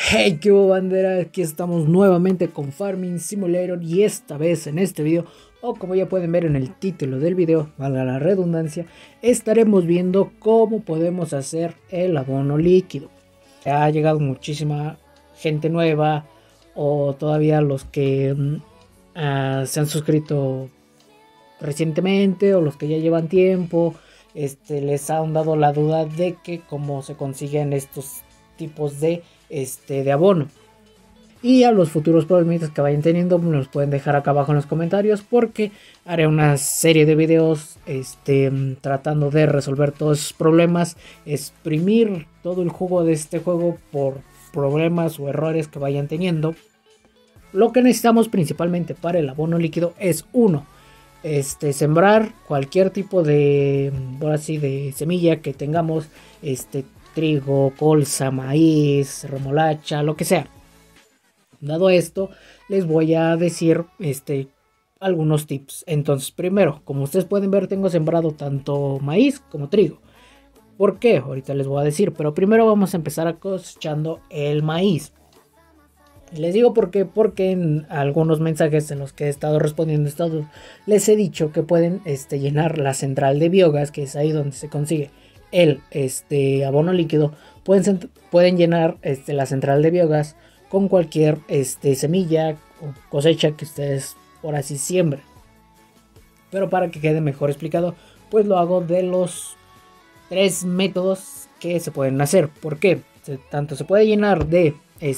Hey, qué hubo, bandera, aquí estamos nuevamente con Farming Simulator y esta vez en este video, o como ya pueden ver en el título del video, valga la redundancia, estaremos viendo cómo podemos hacer el abono líquido. Ha llegado muchísima gente nueva o todavía los que se han suscrito recientemente o los que ya llevan tiempo, les han dado la duda de que cómo se consiguen estos tipos de abono. Y a los futuros problemitas que vayan teniendo me los pueden dejar acá abajo en los comentarios, porque haré una serie de videos tratando de resolver todos esos problemas, exprimir todo el jugo de este juego por problemas o errores que vayan teniendo. Lo que necesitamos principalmente para el abono líquido es sembrar cualquier tipo de, por así, de semilla que tengamos, trigo, colza, maíz, remolacha, lo que sea. Dado esto, les voy a decir algunos tips. Entonces, primero, como ustedes pueden ver, tengo sembrado tanto maíz como trigo. ¿Por qué? Ahorita les voy a decir, pero primero vamos a empezar cosechando el maíz. Les digo por qué, porque en algunos mensajes en los que he estado respondiendo les he dicho que pueden llenar la central de biogás, que es ahí donde se consigue el abono líquido. Pueden llenar la central de biogás con cualquier semilla o cosecha que ustedes por así siembren. Pero para que quede mejor explicado, pues lo hago de los 3 métodos que se pueden hacer. ¿Por qué? Tanto se puede llenar de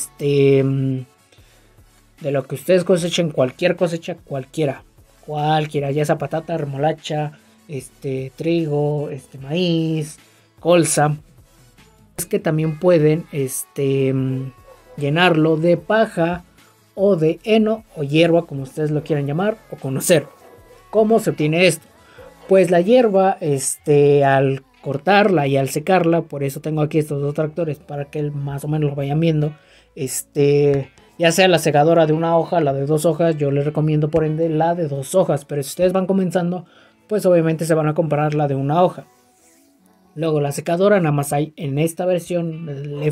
lo que ustedes cosechen, cualquier cosecha, cualquiera, ya sea patata, remolacha, trigo, maíz, colza. Es que también pueden llenarlo de paja o de heno o hierba, como ustedes lo quieran llamar o conocer. ¿Cómo se obtiene esto? Pues la hierba, al cortarla y al secarla, por eso tengo aquí estos dos tractores para que más o menos lo vayan viendo, ya sea la secadora de una hoja, la de 2 hojas, yo les recomiendo por ende la de 2 hojas, pero si ustedes van comenzando, pues obviamente se van a comprar la de una hoja. Luego la secadora nada más hay en esta versión, el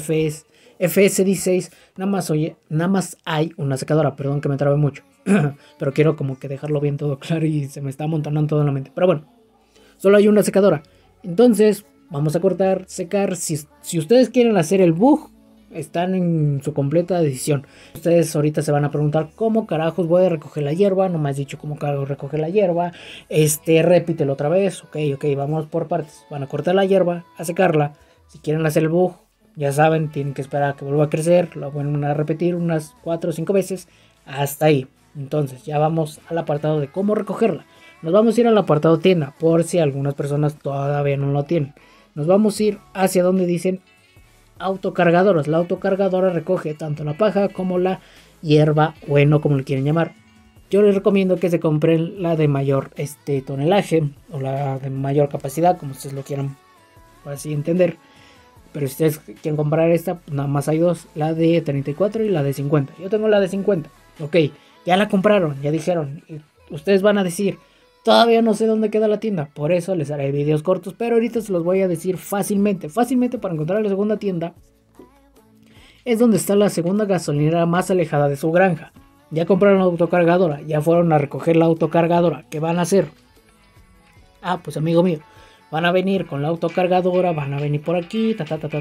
FS16, nada más hay una secadora, perdón que me trabe mucho, pero quiero como que dejarlo bien todo claro y se me está amontonando todo en la mente, pero bueno, solo hay una secadora. Entonces vamos a cortar, secar. Si ustedes quieren hacer el bug, están en su completa decisión. Ustedes ahorita se van a preguntar cómo carajos voy a recoger la hierba. No me has dicho cómo carajos recoger la hierba. Repítelo otra vez. Ok, vamos por partes. Van a cortar la hierba, a secarla. Si quieren hacer el bug, ya saben, tienen que esperar a que vuelva a crecer. Lo van a repetir unas 4 o 5 veces. Hasta ahí. Entonces ya vamos al apartado de cómo recogerla. Nos vamos a ir al apartado tienda, por si algunas personas todavía no lo tienen. Nos vamos a ir hacia donde dicen autocargadoras. La autocargadora recoge tanto la paja como la hierba o heno, como le quieren llamar. Yo les recomiendo que se compren la de mayor tonelaje o la de mayor capacidad, como ustedes lo quieran, por así entender. Pero si ustedes quieren comprar esta, nada más hay dos, la de 34 y la de 50. Yo tengo la de 50. Ok, ya la compraron, ya dijeron. Ustedes van a decir, todavía no sé dónde queda la tienda, por eso les haré videos cortos, pero ahorita se los voy a decir fácilmente para encontrar la segunda tienda. Es donde está la segunda gasolinera más alejada de su granja. Ya compraron la autocargadora, ya fueron a recoger la autocargadora. ¿Qué van a hacer? Pues amigo mío, van a venir con la autocargadora, van a venir por aquí,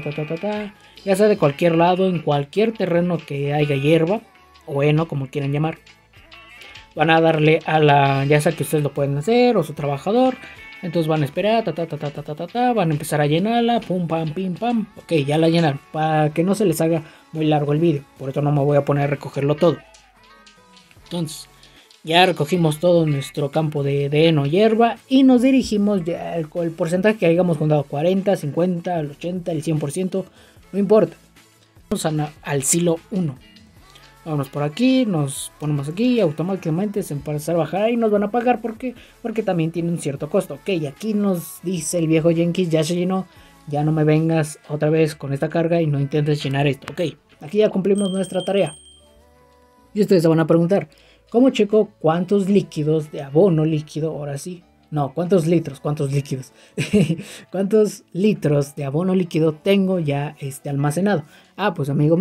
ya sea de cualquier lado, en cualquier terreno que haya hierba o heno, como quieran llamar. Van a darle a la, ya sea que ustedes lo pueden hacer o su trabajador. Entonces van a esperar, van a empezar a llenarla, pum, pam, pim, pam. Ok, ya la llenaron, para que no se les haga muy largo el vídeo. Por eso no me voy a poner a recogerlo todo. Entonces, ya recogimos todo nuestro campo de heno, hierba, y nos dirigimos, ya el porcentaje que hayamos contado, 40, 50, el 80, el 100%, no importa. Vamos al silo 1. Vamos por aquí, nos ponemos aquí y automáticamente se empieza a bajar y nos van a pagar porque también tiene un cierto costo. Ok, aquí nos dice el viejo Jenkins, ya se llenó, ya no me vengas otra vez con esta carga y no intentes llenar esto. Ok, aquí ya cumplimos nuestra tarea. Y ustedes se van a preguntar, ¿cómo checo cuántos líquidos de abono líquido? Ahora sí. No, ¿cuántos litros? ¿Cuántos líquidos? ¿Cuántos litros de abono líquido tengo ya almacenado? Pues amigo mío,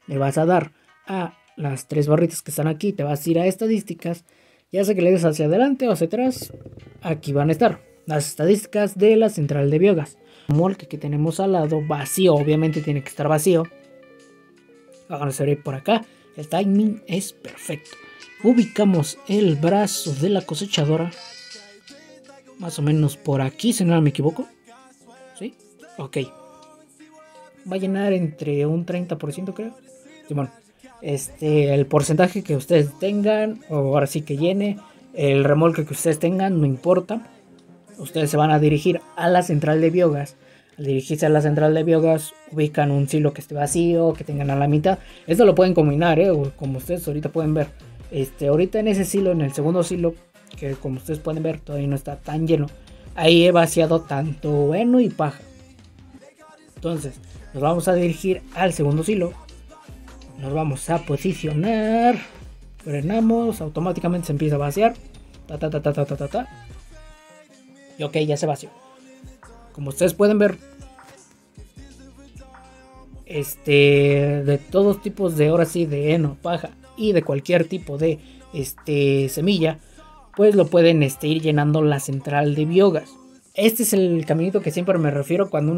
le vas a dar a las 3 barritas que están aquí, te vas a ir a estadísticas, ya sea que le des hacia adelante o hacia atrás, aquí van a estar las estadísticas de la central de biogás. El remolque que tenemos al lado vacío, obviamente tiene que estar vacío. Vamos a ver por acá, el timing es perfecto. Ubicamos el brazo de la cosechadora, más o menos por aquí, si no me equivoco. ¿Sí? Ok. Va a llenar entre un 30%, creo. Simón. El porcentaje que ustedes tengan, o ahora sí que llene, el remolque que ustedes tengan, no importa. Ustedes se van a dirigir a la central de biogás. Al dirigirse a la central de biogás, ubican un silo que esté vacío, que tengan a la mitad. Esto lo pueden combinar, como ustedes ahorita pueden ver. Ahorita en ese silo, en el segundo silo, que como ustedes pueden ver todavía no está tan lleno, ahí he vaciado tanto heno y paja. Entonces nos vamos a dirigir al segundo silo, nos vamos a posicionar, frenamos, automáticamente se empieza a vaciar, y ok, ya se vació. Como ustedes pueden ver, de todos tipos de, ahora sí, de heno, paja y de cualquier tipo de semilla, pues lo pueden ir llenando la central de biogás. Este es el caminito que siempre me refiero cuando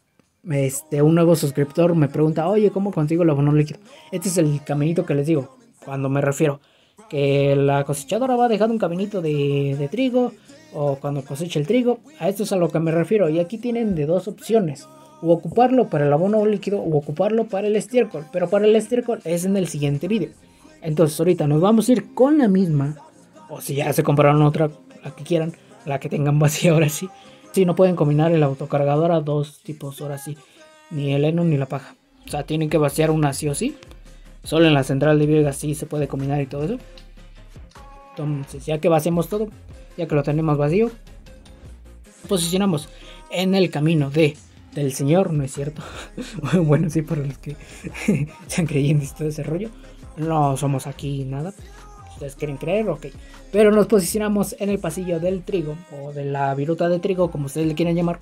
un nuevo suscriptor me pregunta, oye, ¿cómo consigo el abono líquido? Este es el caminito que les digo cuando me refiero que la cosechadora va dejando un caminito de trigo, o cuando cosecha el trigo. A esto es a lo que me refiero, y aquí tienen de dos opciones: o ocuparlo para el abono líquido o ocuparlo para el estiércol, pero para el estiércol es en el siguiente vídeo. Entonces ahorita nos vamos a ir con la misma, o si ya se compraron otra, la que quieran, la que tengan vacía ahora sí. Si no pueden combinar el autocargador a dos tipos ahora sí, ni el heno ni la paja, o sea, tienen que vaciar una sí o sí. Solo en la central de biogás sí se puede combinar y todo eso. Entonces ya que vaciamos todo, ya que lo tenemos vacío, posicionamos en el camino del Señor, ¿no es cierto? Bueno, sí, para los que sean creyentes y todo ese rollo. No somos aquí nada. Ustedes quieren creer, ok. Pero nos posicionamos en el pasillo del trigo, o de la viruta de trigo, como ustedes le quieran llamar.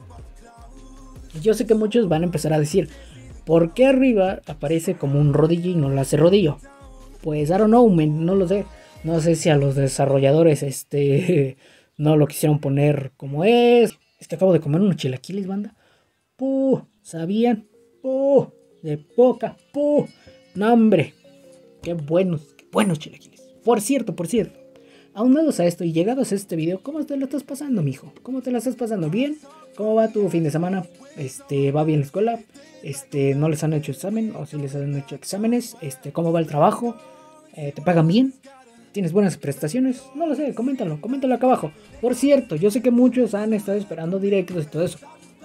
Yo sé que muchos van a empezar a decir, ¿por qué arriba aparece como un rodillo y no lo hace rodillo? Pues I don't know, man, no lo sé. No sé si a los desarrolladores no lo quisieron poner como es. Es que acabo de comer unos chilaquiles, banda. ¡Puh! ¿Sabían? ¡Puh! De poca. ¡Puh! ¡No, hombre! ¡Qué buenos chilaquiles! Por cierto. Aunados a esto y llegados a este video, ¿cómo te lo estás pasando, mijo? ¿Cómo te la estás pasando? ¿Bien? ¿Cómo va tu fin de semana? ¿Va bien la escuela? ¿No les han hecho examen? ¿O si les han hecho exámenes? ¿Cómo va el trabajo? ¿Te pagan bien? ¿Tienes buenas prestaciones? No lo sé, coméntalo acá abajo. Por cierto, yo sé que muchos han estado esperando directos y todo eso,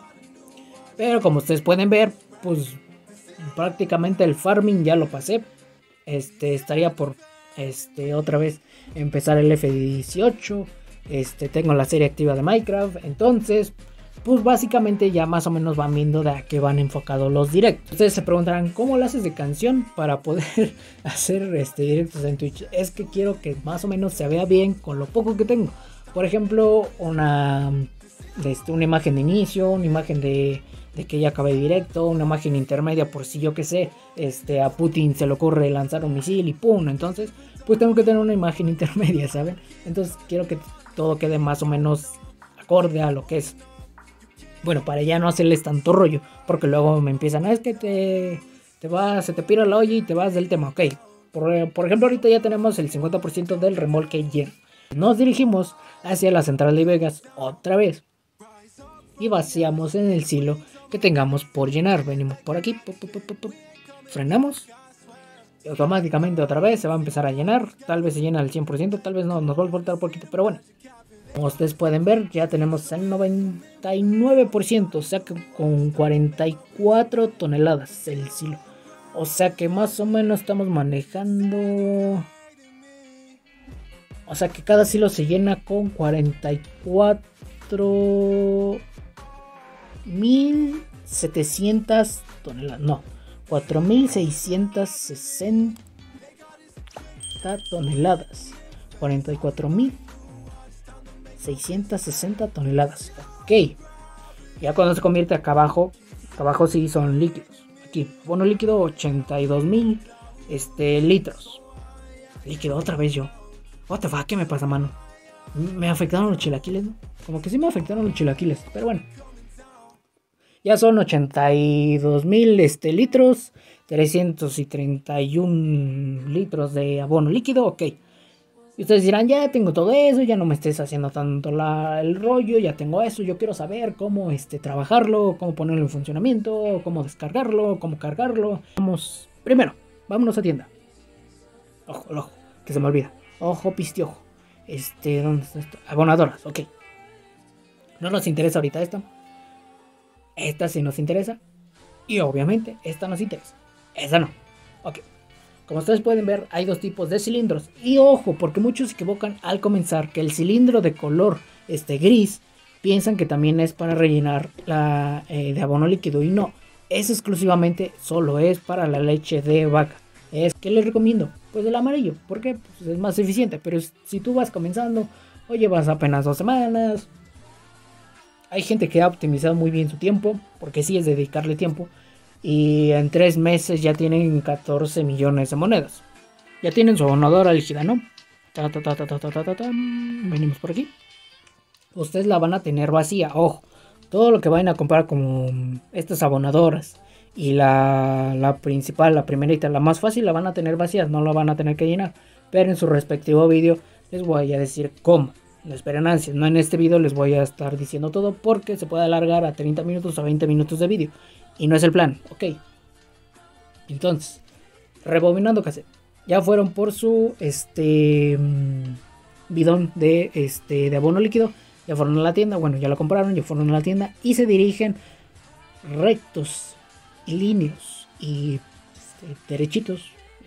pero como ustedes pueden ver, pues prácticamente el farming ya lo pasé. Estaría por otra vez empezar el F18. Tengo la serie activa de Minecraft. Entonces, pues básicamente ya más o menos van viendo de a qué van enfocados los directos. Ustedes se preguntarán, ¿cómo lo haces de canción para poder hacer directos en Twitch? Es que quiero que más o menos se vea bien con lo poco que tengo. Por ejemplo, una imagen de inicio, una imagen de que ya acabé directo, una imagen intermedia por si yo que sé, a Putin se le ocurre lanzar un misil y pum, entonces pues tengo que tener una imagen intermedia, ¿saben? Entonces quiero que todo quede más o menos acorde a lo que es. Bueno, para ya no hacerles tanto rollo, porque luego me empiezan, es que se te pira la olla y te vas del tema, ok. Por ejemplo, ahorita ya tenemos el 50% del remolque lleno. Nos dirigimos hacia la central de biogás otra vez y vaciamos en el silo que tengamos por llenar. Venimos por aquí, frenamos y automáticamente otra vez se va a empezar a llenar. Tal vez se llena al 100%, tal vez no, nos va a faltar un poquito, pero bueno, como ustedes pueden ver, ya tenemos el 99%, o sea que con 44 toneladas el silo. O sea que más o menos estamos manejando, o sea que cada silo se llena con 44.700 toneladas, no, 4.660 toneladas, 44.660 toneladas, ok. Ya cuando se convierte acá abajo sí son líquidos, aquí, abono líquido 82,000 litros. Líquido otra vez yo. What the fuck, ¿qué me pasa, mano? Me afectaron los chilaquiles, ¿no? Como que sí me afectaron los chilaquiles, pero bueno. Ya son 82,000 litros, 331 litros de abono líquido, ok. Y ustedes dirán, ya tengo todo eso, ya no me estés haciendo tanto el rollo, ya tengo eso, yo quiero saber cómo trabajarlo, cómo ponerlo en funcionamiento, cómo descargarlo, cómo cargarlo. Primero, vámonos a tienda. Ojo, que se me olvida. Ojo, pistiojo. ¿Dónde está esto? Abonadoras, ok. No nos interesa ahorita esta. Esta sí nos interesa. Y obviamente, esta nos interesa. Esa no. Ok. Como ustedes pueden ver, hay dos tipos de cilindros. Y ojo, porque muchos se equivocan al comenzar que el cilindro de color gris piensan que también es para rellenar de abono líquido. Y no, es exclusivamente solo es para la leche de vaca. ¿Qué les recomiendo? Pues el amarillo, porque pues, es más eficiente. Pero si tú vas comenzando o llevas apenas 2 semanas, hay gente que ha optimizado muy bien su tiempo, porque sí es dedicarle tiempo. Y en 3 meses ya tienen 14 millones de monedas. Ya tienen su abonadora líquida, ¿no? Venimos por aquí. Ustedes la van a tener vacía, ojo. Todo lo que vayan a comprar como estas abonadoras y la principal, la primerita, la más fácil, la van a tener vacías, no la van a tener que llenar. Pero en su respectivo vídeo les voy a decir cómo. No esperen ansias, no en este vídeo les voy a estar diciendo todo porque se puede alargar a 30 minutos o 20 minutos de vídeo. Y no es el plan, ok. Entonces, rebobinando cassette. Ya fueron por su bidón de abono líquido. Ya fueron a la tienda, bueno, ya lo compraron, ya fueron a la tienda. Y se dirigen rectos y líneos y derechitos.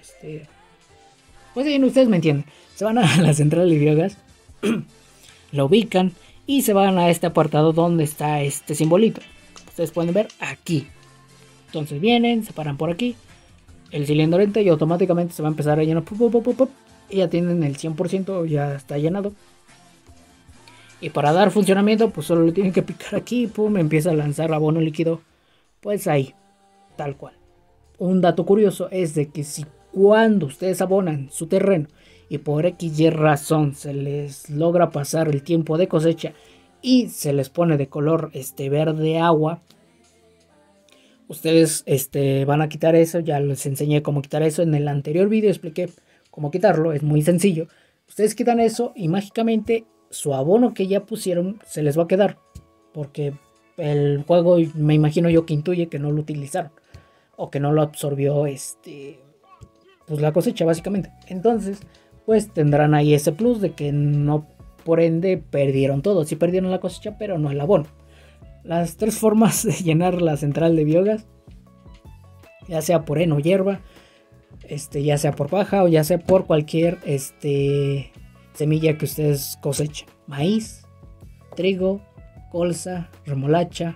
Pues bien, ustedes me entienden. Se van a la central de biogas. Lo ubican y se van a este apartado donde está este simbolito. Como ustedes pueden ver aquí. Entonces vienen, se paran por aquí. El cilindro entra y automáticamente se va a empezar a llenar. Y ya tienen el 100%, ya está llenado. Y para dar funcionamiento, pues solo le tienen que picar aquí. Pum, empieza a lanzar abono líquido. Pues ahí, tal cual. Un dato curioso es de que si cuando ustedes abonan su terreno y por XY razón se les logra pasar el tiempo de cosecha y se les pone de color verde agua, ustedes van a quitar eso. Ya les enseñé cómo quitar eso en el anterior vídeo, expliqué cómo quitarlo, es muy sencillo. Ustedes quitan eso y mágicamente su abono que ya pusieron se les va a quedar, porque el juego, me imagino yo que intuye que no lo utilizaron o que no lo absorbió pues la cosecha básicamente. Entonces pues tendrán ahí ese plus de que no, por ende perdieron todo. Sí perdieron la cosecha, pero no el abono. Las 3 formas de llenar la central de biogás, ya sea por heno o hierba, ya sea por paja o ya sea por cualquier semilla que ustedes cosechen. Maíz, trigo, colza, remolacha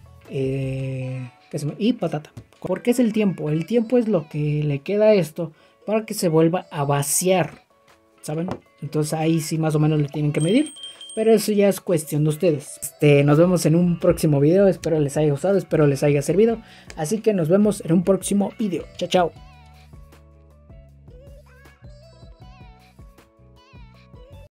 y patata. Porque es el tiempo. El tiempo es lo que le queda a esto para que se vuelva a vaciar, ¿saben? Entonces ahí sí más o menos le tienen que medir. Pero eso ya es cuestión de ustedes. Nos vemos en un próximo video. Espero les haya gustado, espero les haya servido. Así que nos vemos en un próximo video. Chao, chao.